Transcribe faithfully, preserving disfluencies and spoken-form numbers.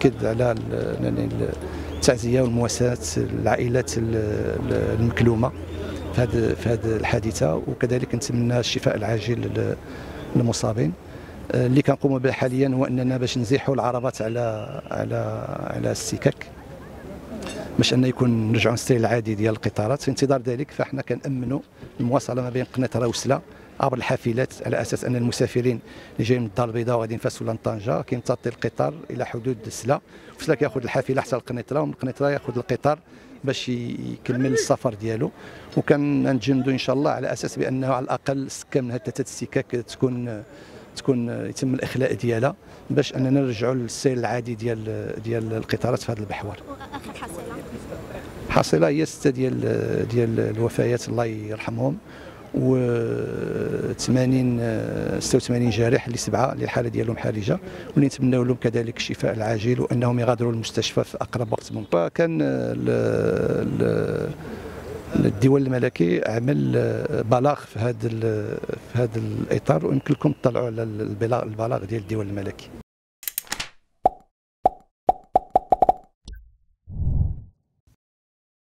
نؤكد على التعزيه والمواساه العائلات المكلومه في هذه في هذه الحادثه، وكذلك نتمنى الشفاء العاجل للمصابين. اللي كنقوموا به حاليا هو اننا باش نزيحوا العربات على على على السكك باش ان يكون نرجعوا للسير العادي ديال القطارات. في انتظار ذلك فاحنا كنامنوا المواصله ما بين قنيطره وسلا عبر الحافلات، على اساس ان المسافرين اللي جايين من الدار البيضاء وغاديين فاس ولا طنجه كيمتطي القطار الى حدود سلا، وسلا كياخذ الحافله حتى لقنيطره، ومن قنيطره ياخذ القطار باش يكمل السفر ديالو. وكنتجندوا ان شاء الله على اساس بانه على الاقل السكه من هذه ثلاثه السكك تكون تكون يتم الاخلاء ديالها باش اننا نرجعوا للسير العادي ديال ديال القطارات في هذا المحور. اخر حصيله حصيله هي سته ديال ديال الوفيات الله يرحمهم، و ثمانين ستة وثمانين جارح اللي سبعه اللي الحاله ديالهم حرجه، واللي نتمنوا لهم كذلك الشفاء العاجل وانهم يغادروا المستشفى في اقرب وقت ممكن. وكان الديوان الملكي عمل بلاغ في هذا في هذا الاطار، ويمكن لكم تطلعوا على البلاغ ديال الديوان الملكي.